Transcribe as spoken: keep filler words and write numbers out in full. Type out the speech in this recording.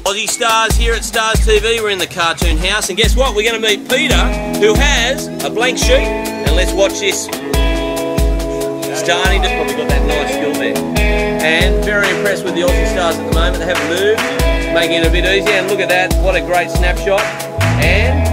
Aussie Stars here at Stars T V. We're in the cartoon house, and guess what? We're going to meet Peter, who has a blank sheet. And let's watch this. Starting to probably got that nice skill there. And very impressed with the Aussie Stars at the moment. They haven't moved, making it a bit easier. And look at that, what a great snapshot. And